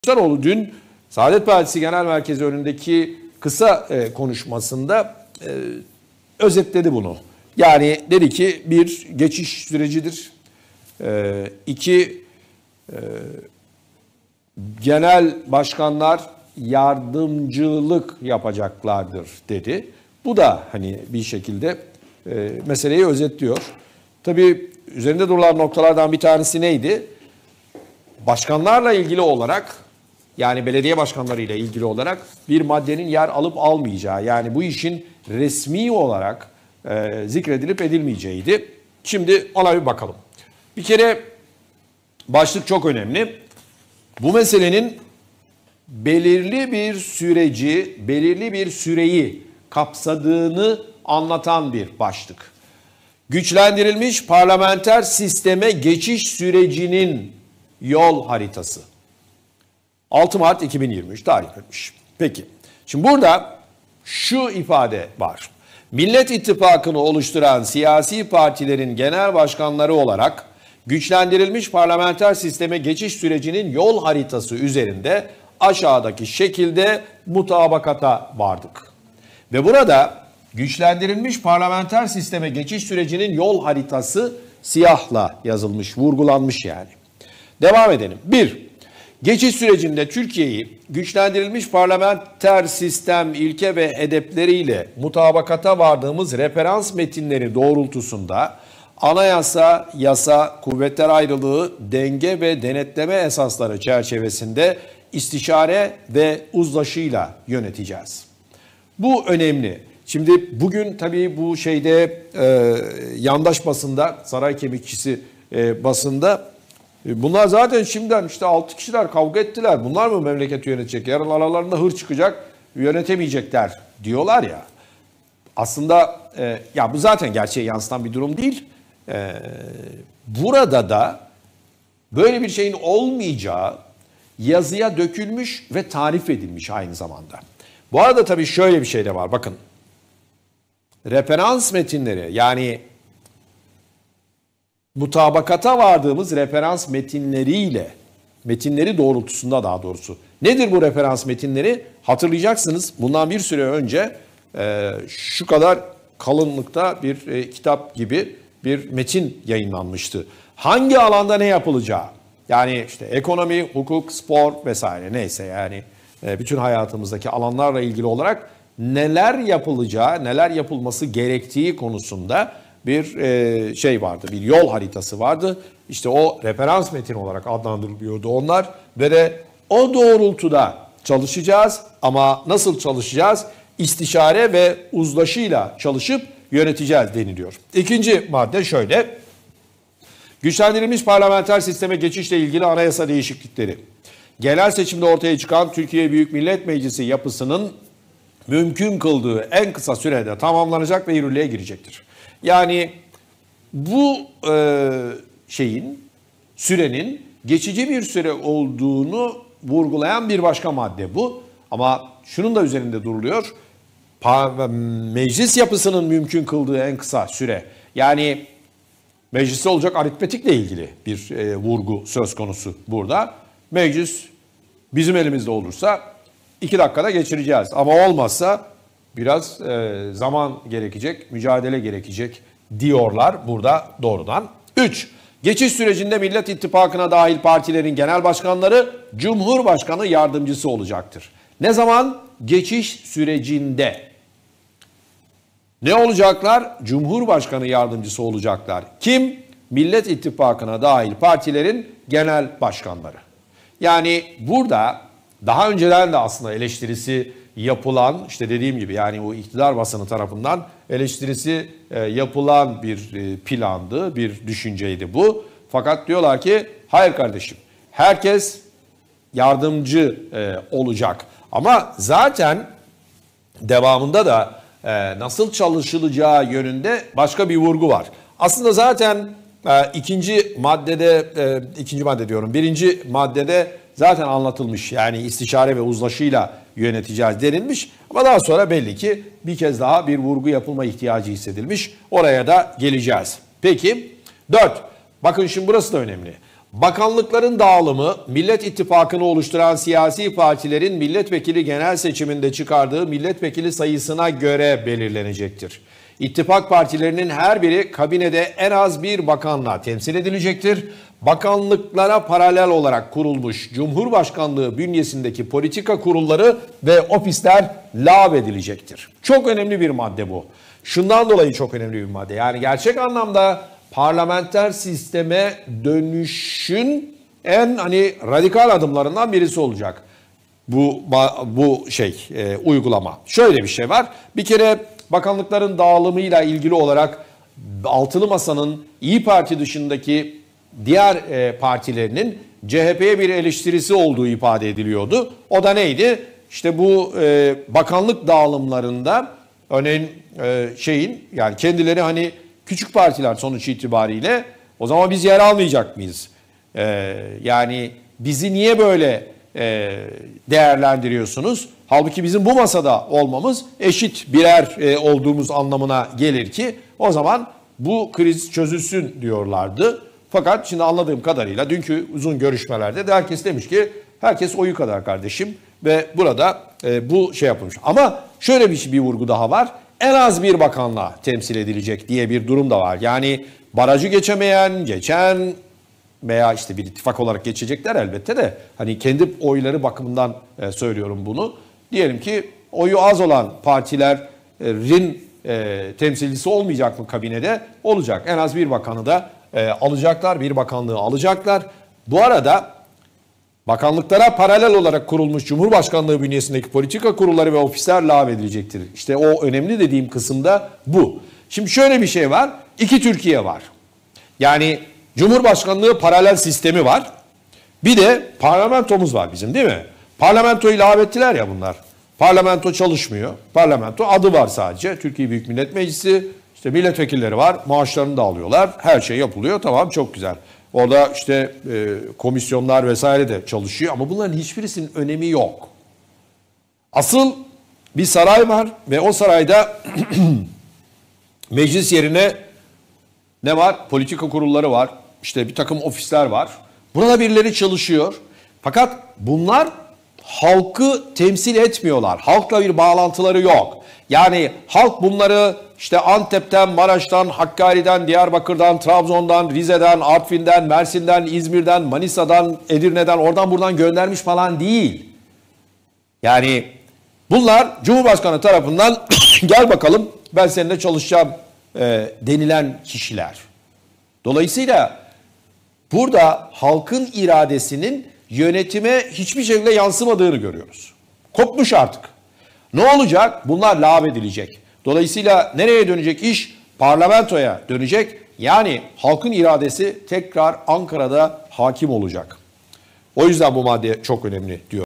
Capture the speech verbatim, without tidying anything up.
Kılıçdaroğlu dün Saadet Partisi Genel Merkezi önündeki kısa e, konuşmasında e, özetledi bunu. Yani dedi ki bir geçiş sürecidir. E, iki e, genel başkanlar yardımcılık yapacaklardır dedi. Bu da hani bir şekilde e, meseleyi özetliyor. Tabii üzerinde durulan noktalardan bir tanesi neydi? Başkanlarla ilgili olarak, yani belediye başkanlarıyla ilgili olarak bir maddenin yer alıp almayacağı, yani bu işin resmi olarak e, zikredilip edilmeyeceğiydi. Şimdi ona bir bakalım. Bir kere başlık çok önemli. Bu meselenin belirli bir süreci, belirli bir süreyi kapsadığını anlatan bir başlık. Güçlendirilmiş parlamenter sisteme geçiş sürecinin yol haritası. altı Mart iki bin yirmi üç tarih vermiş. Peki. Şimdi burada şu ifade var. Millet İttifakı'nı oluşturan siyasi partilerin genel başkanları olarak güçlendirilmiş parlamenter sisteme geçiş sürecinin yol haritası üzerinde aşağıdaki şekilde mutabakata vardık. Ve burada güçlendirilmiş parlamenter sisteme geçiş sürecinin yol haritası siyahla yazılmış, vurgulanmış yani. Devam edelim. Bir, geçiş sürecinde Türkiye'yi güçlendirilmiş parlamenter sistem ilke ve edepleriyle mutabakata vardığımız referans metinleri doğrultusunda anayasa, yasa, kuvvetler ayrılığı, denge ve denetleme esasları çerçevesinde istişare ve uzlaşıyla yöneteceğiz. Bu önemli. Şimdi bugün tabii bu şeyde e, yandaş basında, saray kemikçisi e, basında bunlar zaten şimdiden işte altı kişiler kavga ettiler. Bunlar mı memleketi yönetecek? Yarın aralarında hır çıkacak, yönetemeyecekler diyorlar ya. Aslında e, ya bu zaten gerçeğe yansıtan bir durum değil. E, burada da böyle bir şeyin olmayacağı yazıya dökülmüş ve tarif edilmiş aynı zamanda. Bu arada tabii şöyle bir şey de var. Bakın. Referans metinleri, yani mutabakata vardığımız referans metinleriyle, metinleri doğrultusunda daha doğrusu. Nedir bu referans metinleri? Hatırlayacaksınız, bundan bir süre önce e, şu kadar kalınlıkta bir e, kitap gibi bir metin yayınlanmıştı. Hangi alanda ne yapılacağı, yani işte ekonomi, hukuk, spor vesaire neyse, yani e, bütün hayatımızdaki alanlarla ilgili olarak neler yapılacağı, neler yapılması gerektiği konusunda bir e, şey vardı, bir yol haritası vardı. İşte o referans metin olarak adlandırılıyordu onlar ve de o doğrultuda çalışacağız. Ama nasıl çalışacağız? İstişare ve uzlaşıyla çalışıp yöneteceğiz deniliyor. İkinci madde şöyle. Güçlendirilmiş parlamenter sisteme geçişle ilgili anayasa değişiklikleri. Genel seçimde ortaya çıkan Türkiye Büyük Millet Meclisi yapısının mümkün kıldığı en kısa sürede tamamlanacak ve yürürlüğe girecektir. Yani bu e, şeyin, sürenin geçici bir süre olduğunu vurgulayan bir başka madde bu. Ama şunun da üzerinde duruluyor. Meclis yapısının mümkün kıldığı en kısa süre. Yani mecliste olacak aritmetikle ilgili bir e, vurgu söz konusu burada. Meclis bizim elimizde olursa iki dakikada geçireceğiz. Ama olmazsa biraz e, zaman gerekecek, mücadele gerekecek diyorlar burada doğrudan. üç. Geçiş sürecinde Millet İttifakı'na dahil partilerin genel başkanları Cumhurbaşkanı yardımcısı olacaktır. Ne zaman? Geçiş sürecinde. Ne olacaklar? Cumhurbaşkanı yardımcısı olacaklar. Kim? Millet İttifakı'na dahil partilerin genel başkanları. Yani burada daha önceden de aslında eleştirisi yapılan, işte dediğim gibi yani o iktidar basını tarafından eleştirisi e, yapılan bir e, plandı, bir düşünceydi bu. Fakat diyorlar ki hayır kardeşim, herkes yardımcı e, olacak. Ama zaten devamında da e, nasıl çalışılacağı yönünde başka bir vurgu var. Aslında zaten e, ikinci maddede, e, ikinci madde diyorum, birinci maddede zaten anlatılmış, yani istişare ve uzlaşıyla yöneteceğiz denilmiş. Ama daha sonra belli ki bir kez daha bir vurgu yapılma ihtiyacı hissedilmiş. Oraya da geleceğiz. Peki, dört. Bakın şimdi burası da önemli. Bakanlıkların dağılımı, Millet İttifakı'nı oluşturan siyasi partilerin milletvekili genel seçiminde çıkardığı milletvekili sayısına göre belirlenecektir. İttifak partilerinin her biri kabinede en az bir bakanla temsil edilecektir. Bakanlıklara paralel olarak kurulmuş Cumhurbaşkanlığı bünyesindeki politika kurulları ve ofisler lağvedilecektir. Çok önemli bir madde bu. Şundan dolayı çok önemli bir madde. Yani gerçek anlamda parlamenter sisteme dönüşün en hani radikal adımlarından birisi olacak bu bu şey e, uygulama. Şöyle bir şey var. Bir kere bakanlıkların dağılımıyla ilgili olarak Altılı Masa'nın İyi Parti dışındaki diğer e, partilerinin C H P'ye bir eleştirisi olduğu ifade ediliyordu. O da neydi? İşte bu e, bakanlık dağılımlarında örneğin e, şeyin yani kendileri hani küçük partiler sonuç itibariyle o zaman biz yer almayacak mıyız? E, yani bizi niye böyle e, değerlendiriyorsunuz? Halbuki bizim bu masada olmamız eşit birer e, olduğumuz anlamına gelir ki o zaman bu kriz çözülsün diyorlardı. Fakat şimdi anladığım kadarıyla dünkü uzun görüşmelerde de herkes demiş ki herkes oyu kadar kardeşim ve burada e, bu şey yapılmış. Ama şöyle bir, şey, bir vurgu daha var. En az bir bakanla temsil edilecek diye bir durum da var. Yani barajı geçemeyen, geçen veya işte bir ittifak olarak geçecekler elbette de hani kendi oyları bakımından e, söylüyorum bunu. Diyelim ki oyu az olan partilerin e, temsilcisi olmayacak mı kabinede? Olacak. En az bir bakanı da e, alacaklar, bir bakanlığı alacaklar. Bu arada bakanlıklara paralel olarak kurulmuş Cumhurbaşkanlığı bünyesindeki politika kurulları ve ofisler lağvedilecektir. İşte o önemli dediğim kısımda bu. Şimdi şöyle bir şey var. İki Türkiye var. Yani Cumhurbaşkanlığı paralel sistemi var. Bir de parlamentomuz var bizim değil mi? Parlamentoyu lağvettiler ya bunlar. Parlamento çalışmıyor. Parlamento adı var sadece. Türkiye Büyük Millet Meclisi. İşte milletvekilleri var. Maaşlarını da alıyorlar. Her şey yapılıyor. Tamam çok güzel. Orada işte e, komisyonlar vesaire de çalışıyor. Ama bunların hiçbirisinin önemi yok. Asıl bir saray var ve o sarayda meclis yerine ne var? Politika kurulları var. İşte bir takım ofisler var. Burada birileri çalışıyor. Fakat bunlar halkı temsil etmiyorlar. Halkla bir bağlantıları yok. Yani halk bunları işte Antep'ten, Maraş'tan, Hakkari'den, Diyarbakır'dan, Trabzon'dan, Rize'den, Artvin'den, Mersin'den, İzmir'den, Manisa'dan, Edirne'den, oradan buradan göndermiş falan değil. Yani bunlar Cumhurbaşkanı tarafından gel bakalım ben seninle çalışacağım e, denilen kişiler. Dolayısıyla burada halkın iradesinin yönetime hiçbir şekilde yansımadığını görüyoruz. Kopmuş artık. Ne olacak? Bunlar lağvedilecek. Dolayısıyla nereye dönecek iş? Parlamentoya dönecek. Yani halkın iradesi tekrar Ankara'da hakim olacak. O yüzden bu madde çok önemli diyor.